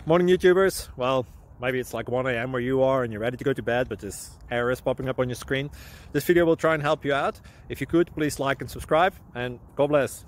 Morning YouTubers. Well, maybe it's like 1 a.m. where you are and you're ready to go to bed, but this error is popping up on your screen. This video will try and help you out. If you could, please like and subscribe, and God bless.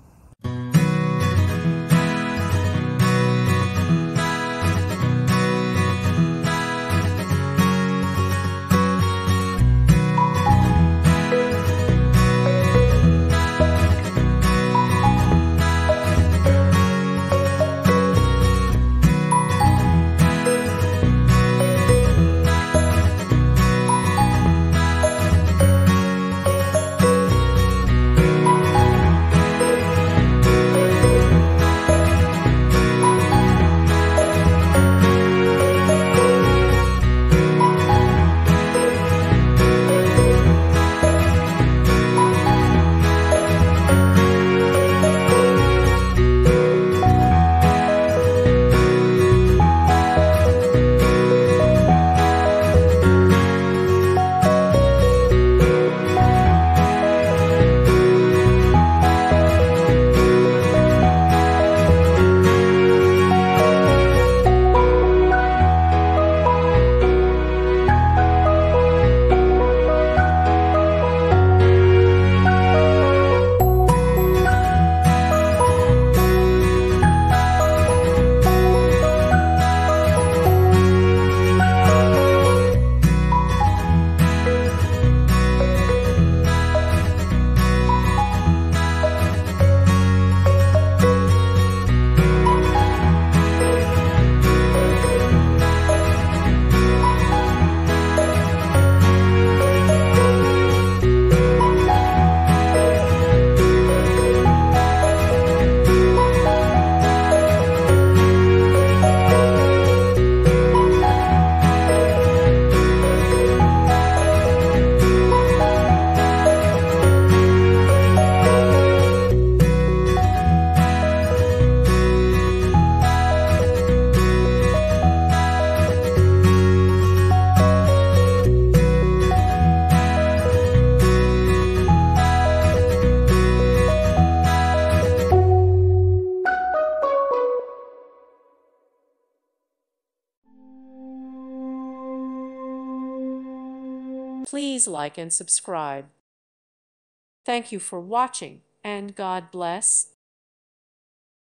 Please like and subscribe. Thank you for watching, and God bless.